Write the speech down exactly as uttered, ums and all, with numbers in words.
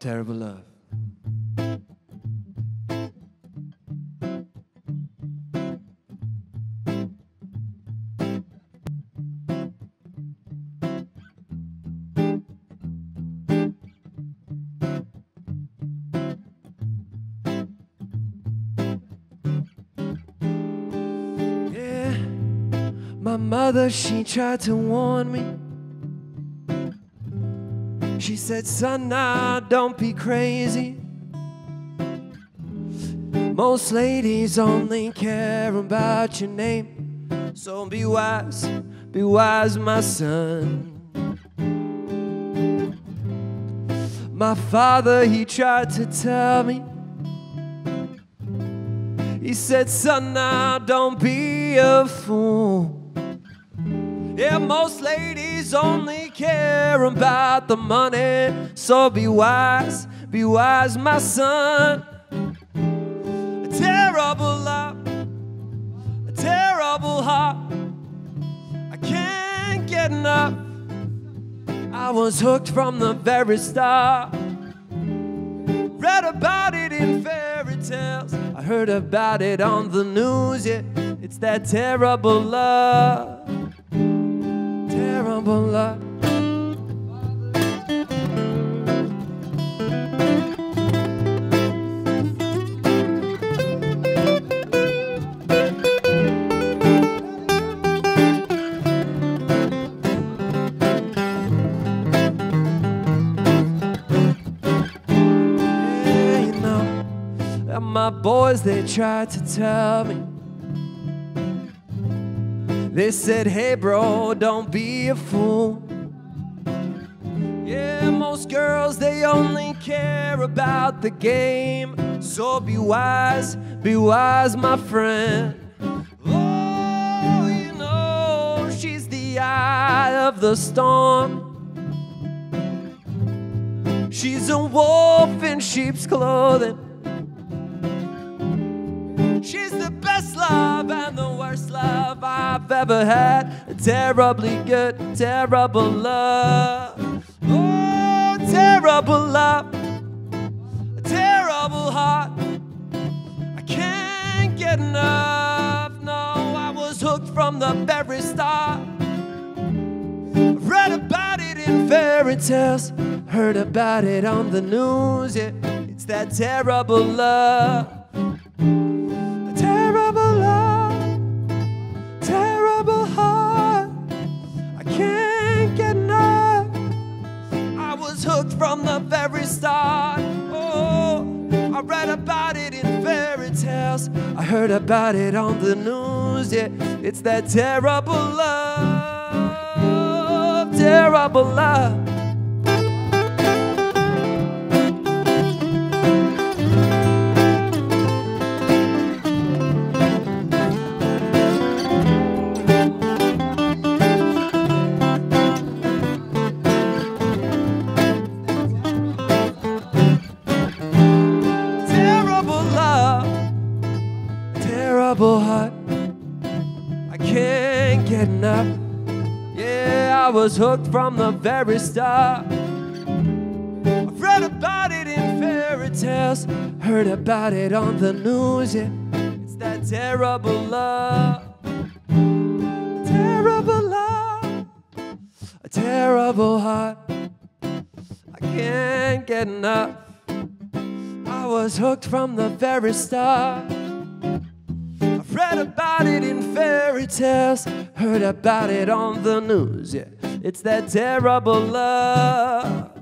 Terrible Love. Yeah, my mother, she tried to warn me. She said, son, now don't be crazy. Most ladies only care about your name. So be wise, be wise, my son. My father, he tried to tell me. He said, son, now don't be a fool. Yeah, most ladies only care about the money. So be wise, be wise, my son. A terrible love, a terrible heart. I can't get enough. I was hooked from the very start. Read about it in fairy tales. I heard about it on the news. Yeah, it's that terrible love. Terrible love. Yeah, you know, and my boys, they tried to tell me. They said, hey bro, don't be a fool. Yeah, most girls, they only care about the game. So be wise, be wise, my friend. Oh, you know, she's the eye of the storm. She's a wolf in sheep's clothing. She's the best love and the worst love I've ever had. Terribly good, terrible love. Oh, terrible love, a terrible heart. I can't get enough. No, I was hooked from the very start. I've read about it in fairy tales, heard about it on the news. Yeah, it's that terrible love. Terrible love, terrible heart. I can't get enough. I was hooked from the very start. Oh, I read about it in fairy tales. I heard about it on the news. Yeah, it's that terrible love, terrible love. Terrible heart, I can't get enough. Yeah, I was hooked from the very start. I've read about it in fairy tales, heard about it on the news. Yeah, it's that terrible love, terrible love, a terrible heart. I can't get enough. I was hooked from the very start. Read about it in fairy tales, heard about it on the news. Yeah, it's that terrible love.